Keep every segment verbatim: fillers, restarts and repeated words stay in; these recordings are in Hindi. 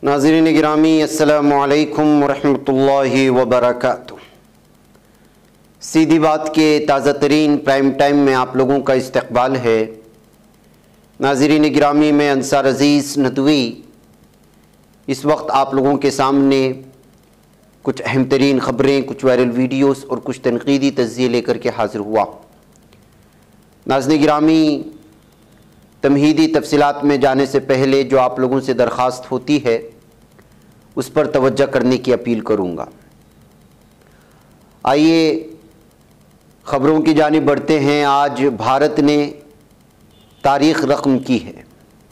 नाज़रीन गिरामी, अस्सलामु अलैकुम वरहमतुल्लाहि वबरकातुह। सीधी बात के ताज़ा तरीन प्राइम टाइम में आप लोगों का इस्तकबाल है। नाज़रीन गिरामी, मैं अंसार अज़ीज़ नदवी इस वक्त आप लोगों के सामने कुछ अहम तरीन ख़बरें, कुछ वायरल वीडियोस और कुछ तनक़ीदी तज़्ज़िये लेकर के हाज़िर हुआ। नाज़रीन गिरामी, तमहीदी तफसीलात में जाने से पहले जो आप लोगों से दरख्वास्त होती है उस पर तवज्जो करने की अपील करूँगा। आइए ख़बरों की जानिब बढ़ते हैं। आज भारत ने तारीख़ रक़म की है।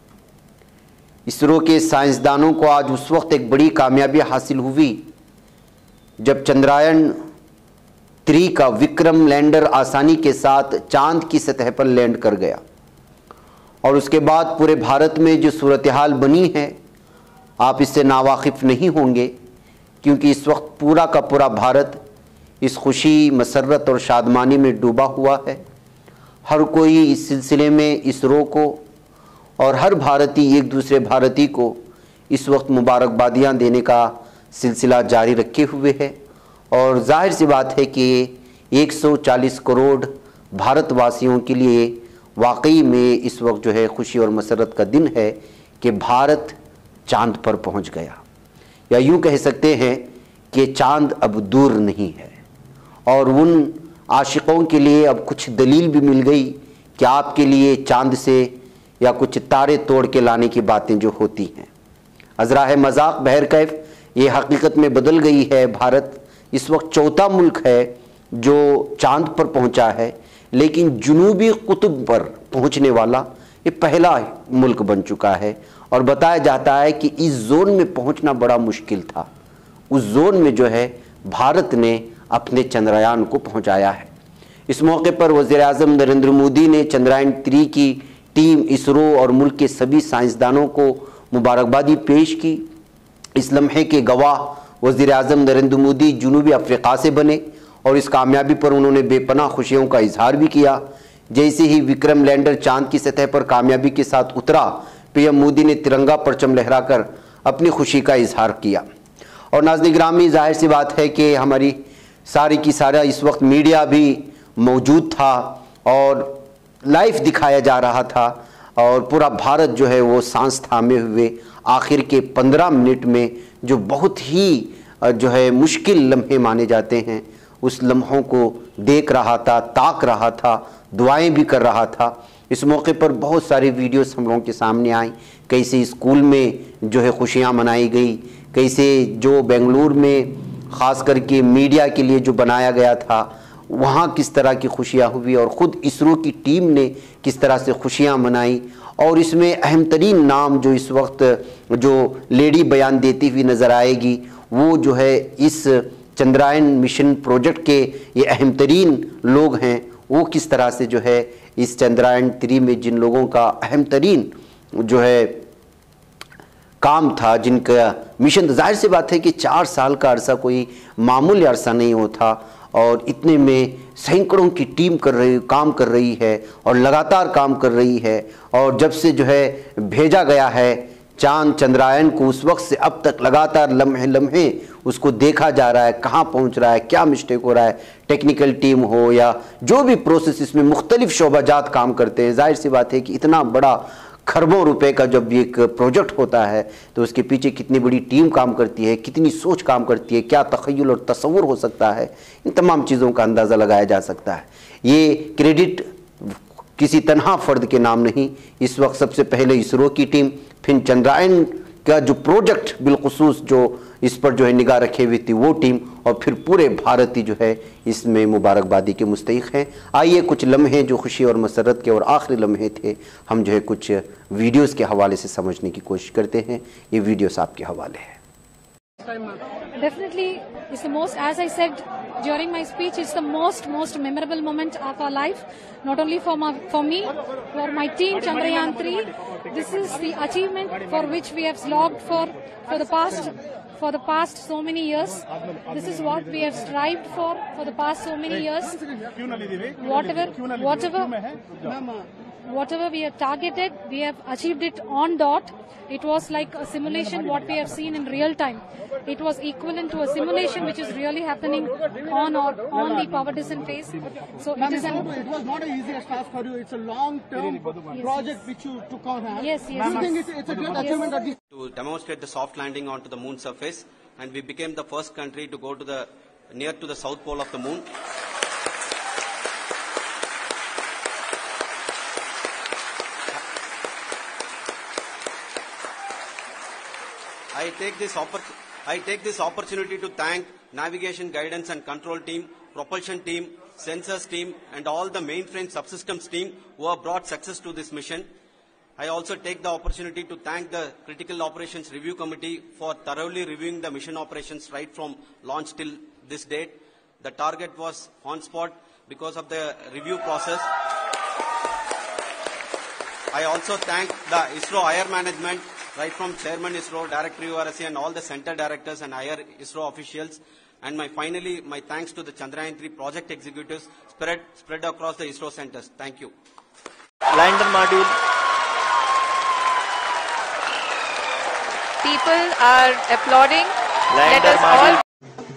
इसरो के साइंसदानों को आज उस वक्त एक बड़ी कामयाबी हासिल हुई जब चंद्रायन थ्री का विक्रम लैंडर आसानी के साथ चांद की सतह पर लैंड कर गया और उसके बाद पूरे भारत में जो सूरत हाल बनी है आप इससे नावाकिफ़ नहीं होंगे, क्योंकि इस वक्त पूरा का पूरा भारत इस खुशी, मसरत और शादमानी में डूबा हुआ है। हर कोई इस सिलसिले में इसरो को और हर भारतीय एक दूसरे भारतीय को इस वक्त मुबारकबादियाँ देने का सिलसिला जारी रखे हुए है। और जाहिर सी बात है कि एक सौ चालीस करोड़ भारतवासियों के लिए वाकई में इस वक्त जो है खुशी और मसरत का दिन है कि भारत चांद पर पहुंच गया, या यूं कह सकते हैं कि चांद अब दूर नहीं है। और उन आशिकों के लिए अब कुछ दलील भी मिल गई कि आपके लिए चांद से या कुछ तारे तोड़ के लाने की बातें जो होती हैं अज़रा है मजाक बहरकैफ, ये हकीकत में बदल गई है। भारत इस वक्त चौथा मुल्क है जो चांद पर पहुंचा है, लेकिन जुनूबी कुतुब पर पहुंचने वाला ये पहला मुल्क बन चुका है। और बताया जाता है कि इस जोन में पहुंचना बड़ा मुश्किल था। उस जोन में जो है भारत ने अपने चंद्रयान को पहुंचाया है। इस मौके पर वज़ीर आज़म नरेंद्र मोदी ने चंद्रयान थ्री की टीम, इसरो और मुल्क के सभी साइंसदानों को मुबारकबादी पेश की। इस लम्हे के गवाह वज़ीर आज़म नरेंद्र मोदी जुनूबी अफ्रीका से बने और इस कामयाबी पर उन्होंने बेपनाह खुशियों का इजहार भी किया। जैसे ही विक्रम लैंडर चांद की सतह पर कामयाबी के साथ उतरा, पीएम मोदी ने तिरंगा परचम लहराकर अपनी खुशी का इजहार किया। और नाज़रीन गिरामी, जाहिर सी बात है कि हमारी सारी की सारा इस वक्त मीडिया भी मौजूद था और लाइव दिखाया जा रहा था और पूरा भारत जो है वो सांस थामे हुए आखिर के पंद्रह मिनट में जो बहुत ही जो है मुश्किल लम्हे माने जाते हैं उस लम्हों को देख रहा था, ताक रहा था, दुआएं भी कर रहा था। इस मौके पर बहुत सारी वीडियोस हम लोगों के सामने आई, कैसे स्कूल में जो है खुशियां मनाई गई, कैसे जो बेंगलुरु में ख़ास करके मीडिया के लिए जो बनाया गया था वहाँ किस तरह की खुशियाँ हुई और ख़ुद इसरो की टीम ने किस तरह से खुशियाँ मनाई। और इसमें अहम तरीन नाम जो इस वक्त जो लेडी बयान देती हुई नज़र आएगी वो जो है इस चंद्रायन मिशन प्रोजेक्ट के ये अहम तरीन लोग हैं, वो किस तरह से जो है इस चंद्रायन थ्री में जिन लोगों का अहम तरीन जो है काम था, जिनका मिशन, तो जाहिर सी बात है कि चार साल का अरसा कोई मामूली अरसा नहीं होता और इतने में सैकड़ों की टीम कर रही काम कर रही है और लगातार काम कर रही है। और जब से जो है भेजा गया है चांद चंद्रायन को, उस वक्त से अब तक लगातार लम्हे लम्हे उसको देखा जा रहा है, कहाँ पहुँच रहा है, क्या मिस्टेक हो रहा है। टेक्निकल टीम हो या जो भी प्रोसेस इसमें मुख्तलिफ शोबाजात काम करते हैं। जाहिर सी बात है कि इतना बड़ा खरबों रुपए का जब एक प्रोजेक्ट होता है तो उसके पीछे कितनी बड़ी टीम काम करती है, कितनी सोच काम करती है, क्या तख़य्युल और तसव्वुर हो सकता है, इन तमाम चीज़ों का अंदाज़ा लगाया जा सकता है। ये क्रेडिट किसी तनहा फ़र्द के नाम नहीं, इस वक्त सबसे पहले इसरो की टीम, फिर चंद्रायन का जो प्रोजेक्ट बिलखुसूस जो इस पर जो है निगाह रखे हुई थी वो टीम, और फिर पूरे भारतीय जो है इसमें मुबारकबादी के मुस्तहिक़ हैं। आइए कुछ लम्हे जो खुशी और मसरत के और आखिरी लम्हे थे हम जो है कुछ वीडियोस के हवाले से समझने की कोशिश करते हैं। ये वीडियोस आपके हवाले हैं। Definitely, it's the most, as I said during my speech, it's the most, most memorable moment of our life. Not only for my, for me, for my team, Chandrayaan three. This is the achievement for which we have slogged for, for the past, for the past so many years. This is what we have strived for, for the past so many years. Whatever, whatever. whatever we have targeted, we have achieved it on dot. It was like a simulation what we have seen in real time. It was equivalent to a simulation which is really happening on or on the power descent phase. So it is an it was not an easiest task for you. It's a long-term yes, project yes. which you took on hand. Yes, yes, Do you think yes. it's, it's a great achievement at this? To demonstrate the soft landing onto the moon surface, and we became the first country to go to the near to the south pole of the moon. I take this oppor- I take this opportunity to thank navigation guidance and control team, propulsion team, sensors team, and all the mainframe subsystems team who have brought success to this mission. I also take the opportunity to thank the Critical Operations Review Committee for thoroughly reviewing the mission operations right from launch till this date. The target was on spot because of the review process. I also thank the ISRO higher management, right from Chairman ISRO, Director U R S C, and all the center directors and higher ISRO officials. And my finally, my thanks to the Chandrayaan three project executives spread, spread across the ISRO centers. Thank you. Lander module. People are applauding. Lander Let us module. all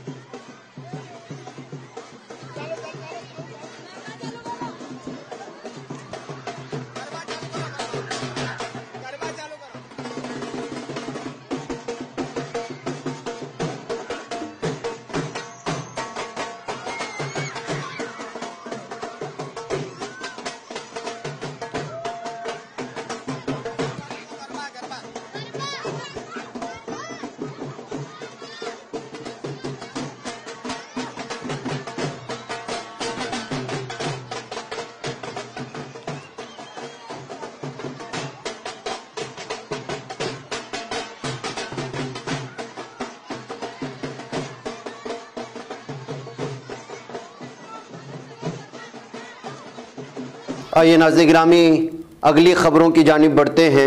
आइए नाज़रीन गिरामी, अगली ख़बरों की जानिब बढ़ते हैं।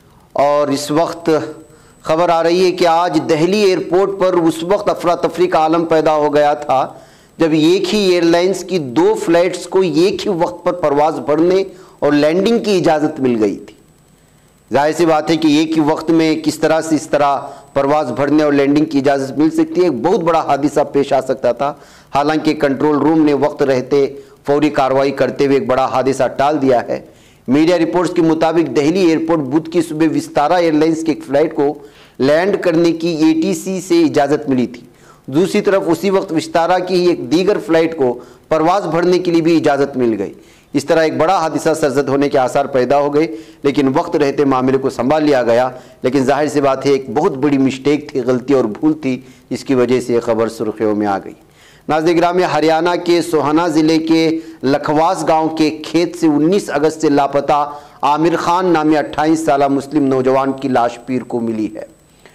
और इस वक्त ख़बर आ रही है कि आज दिल्ली एयरपोर्ट पर उस वक्त अफरा तफरी का आलम पैदा हो गया था जब एक ही एयरलाइंस की दो फ्लाइट्स को एक ही वक्त पर परवाज़ भरने और लैंडिंग की इजाज़त मिल गई थी। जाहिर सी बात है कि एक ही वक्त में किस तरह से इस तरह परवाज़ भरने और लैंडिंग की इजाज़त मिल सकती है, एक बहुत बड़ा हादिसा पेश आ सकता था। हालांकि कंट्रोल रूम ने वक्त रहते फौरी कार्रवाई करते हुए एक बड़ा हादसा टाल दिया है। मीडिया रिपोर्ट्स के मुताबिक दिल्ली एयरपोर्ट बुध की सुबह विस्तारा एयरलाइंस की एक फ्लाइट को लैंड करने की एटीसी से इजाज़त मिली थी। दूसरी तरफ उसी वक्त विस्तारा की ही एक दीगर फ्लाइट को परवाज़ भरने के लिए भी इजाज़त मिल गई। इस तरह एक बड़ा हादसा सरजद होने के आसार पैदा हो गए, लेकिन वक्त रहते मामले को संभाल लिया गया। लेकिन जाहिर सी बात है एक बहुत बड़ी मिस्टेक थी, गलती और भूल थी, जिसकी वजह से खबर सुर्खियों में आ गई। नाज़रीन गिरामी, हरियाणा के सोहाना ज़िले के लखवास गांव के खेत से उन्नीस अगस्त से लापता आमिर खान नामी अट्ठाईस साल मुस्लिम नौजवान की लाश पीर को मिली है।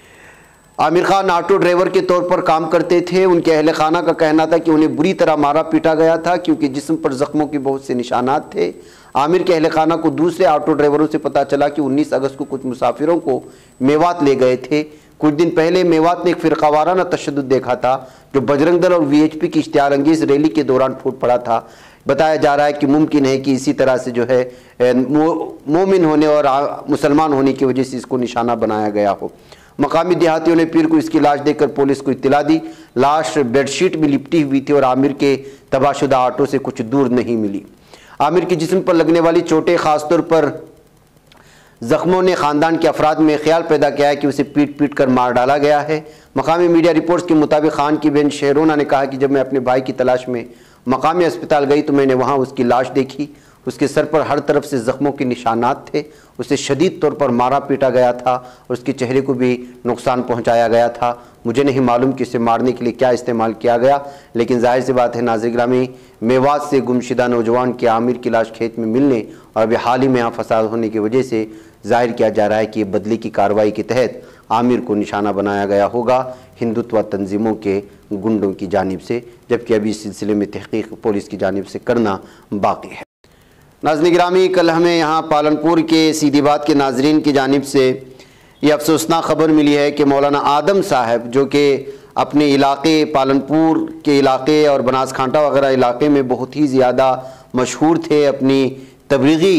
आमिर खान ऑटो ड्राइवर के तौर पर काम करते थे। उनके अहले खाना का कहना था कि उन्हें बुरी तरह मारा पीटा गया था क्योंकि जिस्म पर जख्मों के बहुत से निशानात थे। आमिर के अहले खाना को दूसरे ऑटो ड्राइवरों से पता चला कि उन्नीस अगस्त को कुछ मुसाफिरों को मेवात ले गए थे। कुछ दिन पहले मेवात ने एक फ़िरक़ावाराना तशद्दुद देखा था जो बजरंग दल और वीएचपी की इश्तिहार अंगेज़ रैली के दौरान फूट पड़ा था। बताया जा रहा है कि मुमकिन है कि इसी तरह से जो है मोमिन होने और मुसलमान होने की वजह से इसको निशाना बनाया गया हो। मकामी देहातियों ने पीर को इसकी लाश देखकर पुलिस को इत्तला दी। लाश बेडशीट में लिपटी हुई थी और आमिर के तबाहशुदा ऑटो से कुछ दूर नहीं मिली। आमिर के जिस्म पर लगने वाली चोटें, खासतौर पर जख्मों ने ख़ानदान के अफराद में ख्याल पैदा किया है कि उसे पीट पीट कर मार डाला गया है। मकामी मीडिया रिपोर्ट्स के मुताबिक खान की बहन शेरोना ने कहा कि जब मैं अपने भाई की तलाश में मकामी अस्पताल गई तो मैंने वहाँ उसकी लाश देखी। उसके सर पर हर तरफ से जख्मों के निशानात थे। उसे शदीद तौर पर मारा पीटा गया था और उसके चेहरे को भी नुकसान पहुँचाया गया था। मुझे नहीं मालूम कि इसे मारने के लिए क्या इस्तेमाल किया गया, लेकिन जाहिर सी बात है नाज़रीन गिरामी, मेवात से गुमशुदा नौजवान के आमिर की लाश खेत में मिलने और अभी हाल ही में यहाँ फसाद होने की वजह से जाहिर किया जा रहा है कि बदले की कार्रवाई के तहत आमिर को निशाना बनाया गया होगा हिंदुत्व तंजीमों के गुंडों की जानिब से, जबकि अभी इस सिलसिले में तहकीक पुलिस की जानिब से करना बाकी है। नाज़रीन गिरामी, कल हमें यहाँ पालनपुर के सीधीबाद के नाजरीन की जानिब से ये अफसोसनाक ख़बर मिली है कि मौलाना आदम साहब, जो कि अपने इलाके पालनपुर के इलाके और बनासकांठा वगैरह इलाके में बहुत ही ज़्यादा मशहूर थे अपनी तबलीगी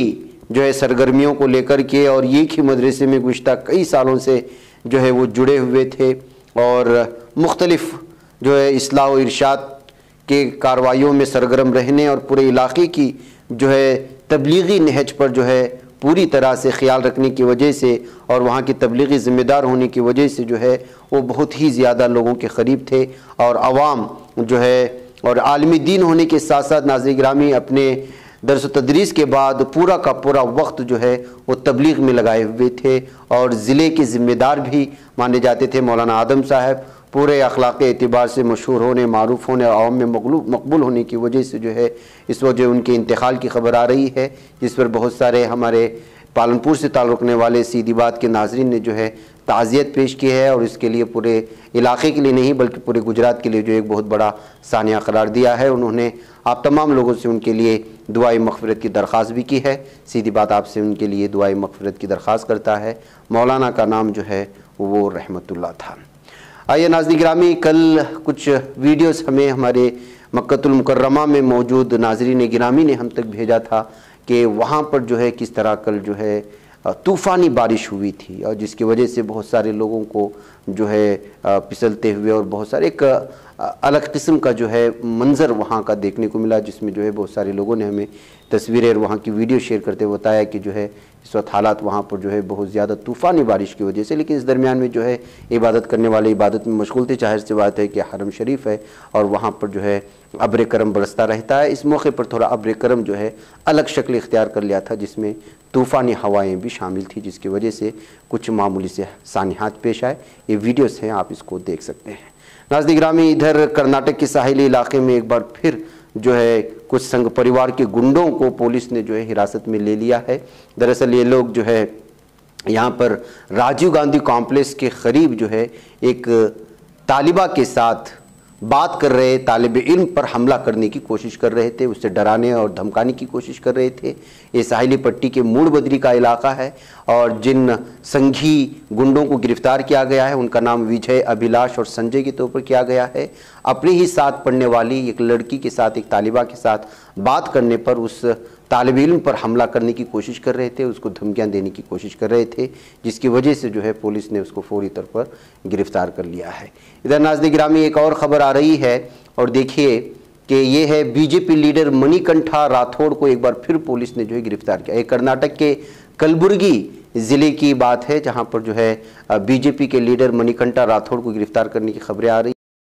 जो है सरगर्मियों को लेकर के, और एक ही मदरसे में गुज़श्ता कई सालों से जो है वो जुड़े हुए थे और मुख्तलिफ़ जो है इस्लाह व इरशाद के कार्रवाइयों में सरगर्म रहने और पूरे इलाके की जो है तबलीगी नहज पर जो है पूरी तरह से ख्याल रखने की वजह से और वहाँ की तबलीगी ज़िम्मेदार होने की वजह से जो है वो बहुत ही ज़्यादा लोगों के क़रीब थे। और आवाम जो है और आलमी दीन होने के साथ साथ नाज़रीन गिरामी अपने दर्स व तदरीस के बाद पूरा का पूरा वक्त जो है वो तबलीग में लगाए हुए थे और ज़िले के ज़िम्मेदार भी माने जाते थे। मौलाना आदम साहब पूरे अखलाक़ एतबार से मशहूर होने, मारूफ़ होने और आवाम में मकबूल होने की वजह से जो है इस वक्त जो उनके इंतकाल की खबर आ रही है, जिस पर बहुत सारे हमारे पालनपुर से ताल्लुक़ रखने वाले सीधी बात के नाज़रीन ने जो है ताज़ियत पेश की है और इसके लिए पूरे इलाके के लिए नहीं बल्कि पूरे गुजरात के लिए जो एक बहुत बड़ा सानिया करार दिया है। उन्होंने आप तमाम लोगों से उनके लिए दुआई मग़फ़िरत की दरख्वास्त भी की है। सीधी बात आपसे उनके लिए दुआई मग़फ़िरत की दरख्वास्त करता है। मौलाना का नाम जो है वो रहमतुल्लाह था। आइए नाज़रीन गिरामी, कल कुछ वीडियोस हमें हमारे मक्कतुल मुकर्रमा में मौजूद नाज़रीन गिरामी ने हम तक भेजा था कि वहाँ पर जो है किस तरह कल जो है तूफ़ानी बारिश हुई थी और जिसकी वजह से बहुत सारे लोगों को जो है फिसलते हुए और बहुत सारे एक अलग किस्म का जो है मंज़र वहाँ का देखने को मिला, जिसमें जो है बहुत सारे लोगों ने हमें तस्वीरें और वहाँ की वीडियो शेयर करते हुए बताया कि जो है इस वक्त हालात वहाँ पर जो है बहुत ज़्यादा तूफ़ानी बारिश की वजह से, लेकिन इस दरमियान में जो है इबादत करने वाले इबादत में मशगूल थे। जाहिर सी बात है कि हरम शरीफ है और वहाँ पर जो है अब्र करम बरसता रहता है। इस मौके पर थोड़ा अब्र करम जो है अलग शक्ल इख्तियार कर लिया था, जिसमें तूफ़ानी हवाएँ भी शामिल थी, जिसकी वजह से कुछ मामूली से सानियात पेश आए। ये वीडियोस हैं, आप इसको देख सकते हैं। नाज़रीन गिरामी, इधर कर्नाटक के साहिली इलाके में एक बार फिर जो है कुछ संघ परिवार के गुंडों को पुलिस ने जो है हिरासत में ले लिया है। दरअसल ये लोग जो है यहाँ पर राजीव गांधी कॉम्प्लेक्स के करीब जो है एक तालिबा के साथ बात कर रहे तालिब इल्म पर हमला करने की कोशिश कर रहे थे, उससे डराने और धमकाने की कोशिश कर रहे थे। ये साहिली पट्टी के मूड़ बदरी का इलाका है और जिन संघी गुंडों को गिरफ्तार किया गया है उनका नाम विजय, अभिलाष और संजय के तौर पर किया गया है। अपने ही साथ पढ़ने वाली एक लड़की के साथ, एक तालिबा के साथ बात करने पर उस तालिब इल्म पर हमला करने की कोशिश कर रहे थे, उसको धमकियां देने की कोशिश कर रहे थे, जिसकी वजह से जो है पुलिस ने उसको फौरी तौर पर गिरफ्तार कर लिया है। इधर नाज़रीन गिरामी, एक और ख़बर आ रही है और देखिए कि ये है बीजेपी लीडर मणिकंठा राठौड़ को एक बार फिर पुलिस ने जो है गिरफ्तार किया। एक कर्नाटक के कलबुर्गी ज़िले की बात है, जहाँ पर जो है बीजेपी के लीडर मणिकंठा राठौड़ को गिरफ्तार करने की खबरें आ रही।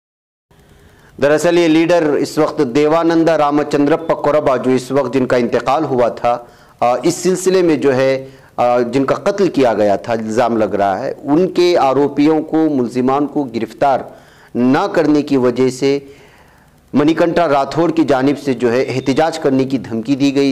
दरअसल ये लीडर इस वक्त देवानंदा रामचंद्रप्पा कोरबा, जो इस वक्त जिनका इंतकाल हुआ था, इस सिलसिले में जो है जिनका कत्ल किया गया था, इल्ज़ाम लग रहा है, उनके आरोपियों को, मुल्जिमान को गिरफ्तार ना करने की वजह से मणिकंठा राठौड़ की जानिब से जो है एहतिजाज करने की धमकी दी गई।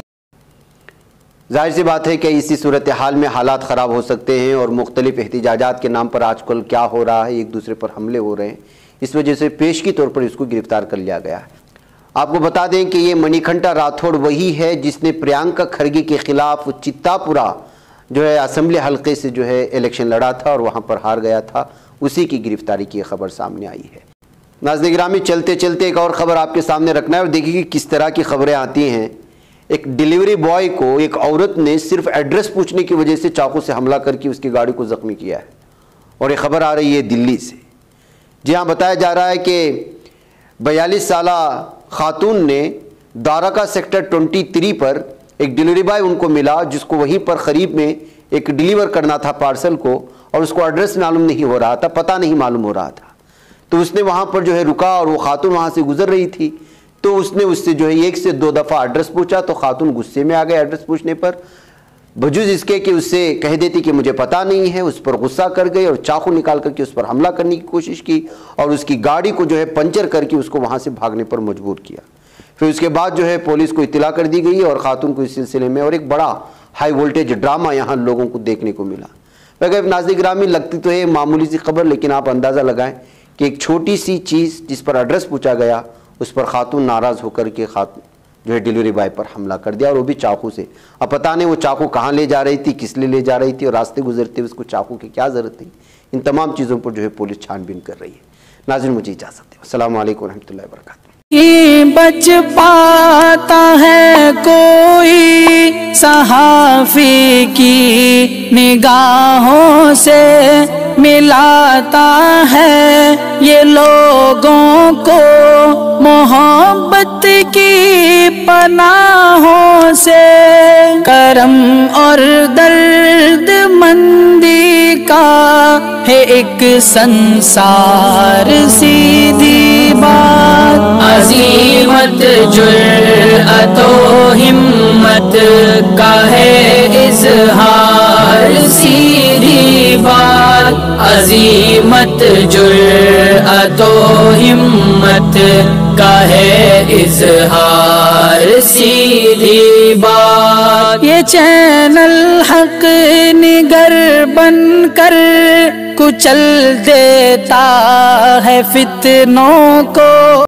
जाहिर सी बात है कि इसी सूरत हाल में हालात ख़राब हो सकते हैं और मुख्तलिफ एहतिजाजात के नाम पर आजकल क्या हो रहा है, एक दूसरे पर हमले हो रहे हैं, इस वजह से पेश के तौर पर इसको गिरफ्तार कर लिया गया है। आपको बता दें कि ये मणिकंठा राठौड़ वही है जिसने प्रियंका खरगे के खिलाफ चित्तापुरा जो है असेंबली हल्के से जो है इलेक्शन लड़ा था और वहाँ पर हार गया था, उसी की गिरफ्तारी की खबर सामने आई है। नाज़रीन गिरामी, चलते चलते एक और ख़बर आपके सामने रखना है और देखिए कि किस तरह की खबरें आती हैं। एक डिलीवरी बॉय को एक औरत ने सिर्फ एड्रेस पूछने की वजह से चाकू से हमला करके उसकी गाड़ी को ज़ख्मी किया है और ये खबर आ रही है दिल्ली से। जी हाँ, बताया जा रहा है कि बयालीस साल खातून ने द्वारका सेक्टर तेईस पर एक डिलीवरी बॉय उनको मिला, जिसको वहीं पर करीब में एक डिलीवर करना था पार्सल को और उसको एड्रेस मालूम नहीं हो रहा था, पता नहीं मालूम हो रहा था। तो उसने वहाँ पर जो है रुका और वो खातून वहाँ से गुजर रही थी, तो उसने उससे जो है एक से दो दफ़ा एड्रेस पूछा। तो खातून गुस्से में आ गए एड्रेस पूछने पर, बजूज इसके कि उससे कह देती कि मुझे पता नहीं है, उस पर गुस्सा कर गई और चाकू निकाल करके उस पर हमला करने की कोशिश की और उसकी गाड़ी को जो है पंचर करके उसको वहाँ से भागने पर मजबूर किया। फिर उसके बाद जो है पुलिस को इत्तला कर दी गई और खातून को इस सिलसिले में और एक बड़ा हाई वोल्टेज ड्रामा यहाँ लोगों को देखने को मिला। वैसे नाज़रीन गिरामी, लगती तो है मामूली सी खबर, लेकिन आप अंदाज़ा लगाएं कि एक छोटी सी चीज़ जिस पर एड्रेस पूछा गया, उस पर खातून नाराज़ होकर के खातून जो है डिलीवरी बॉय पर हमला कर दिया और वो भी चाकू से। अब पता नहीं वो चाकू कहाँ ले जा रही थी, किस लिए ले जा रही थी और रास्ते गुजरते हुए उसको चाकू की क्या ज़रूरत थी। इन तमाम चीज़ों पर जो है पुलिस छानबीन कर रही है। नाज़रीन, मुझे इजाज़त दें। अस्सलामु अलैकुम रहमतुल्लाहि व बरकातुहू। बच पाता है कोई सहाफ़ी की निगाहों से मिलाता है ये लोगों को मोहब्बत की पनाहों से। करम और दर्द मंदी का है एक संसार सीधी बात। अज़ीमत जुर्अतो हिम्मत का है इज़हार सीधी बात। अज़ीमत जुर्अतो हिम्मत का है इज़हार सीधी बात। ये चैनल हक निगर बनकर कुचल देता है फितनों को।